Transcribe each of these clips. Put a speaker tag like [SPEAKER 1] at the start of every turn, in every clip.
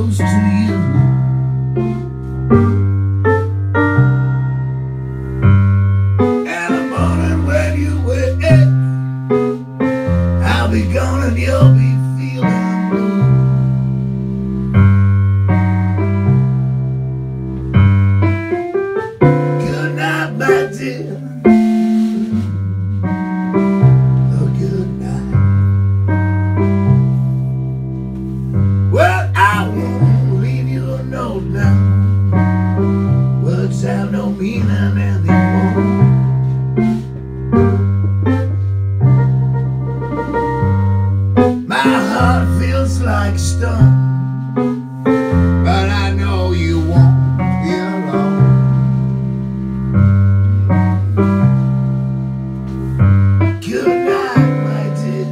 [SPEAKER 1] close to you. And the morning when you wake, I'll be gone and you'll be feeling blue. Good night, my dear. Oh, good night. Well, I won't leave you a note now. Words have no meaning anymore. My heart feels like stone, but I know you won't be alone. Good night, my dear.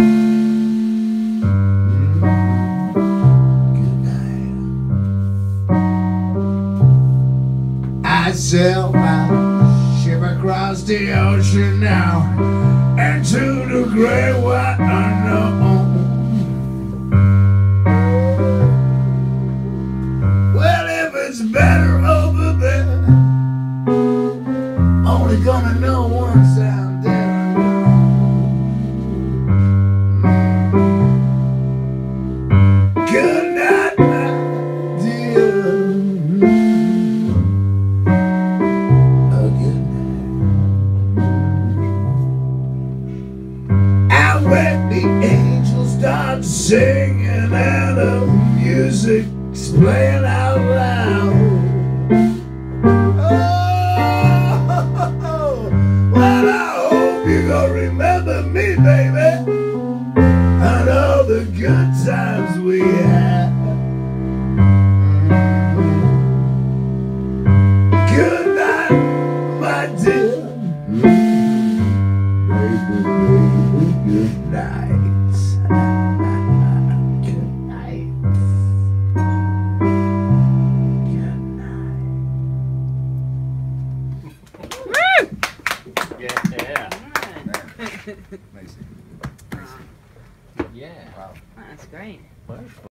[SPEAKER 1] Good night. I sail my ship across the ocean now, and to the great white unknown. Well, if it's better over there, only gonna know once I'm dead and gone. Good night, my dear. Oh, good night. And when the angels start singing and the music's playing out loud, oh, well, I hope you're gonna remember me, baby, and all the good times we had. Good night, my dear. Baby, baby, good night. Good night. Good night.
[SPEAKER 2] Yeah.
[SPEAKER 3] Amazing.
[SPEAKER 2] Yeah.
[SPEAKER 3] Wow.
[SPEAKER 4] That's great.
[SPEAKER 2] What?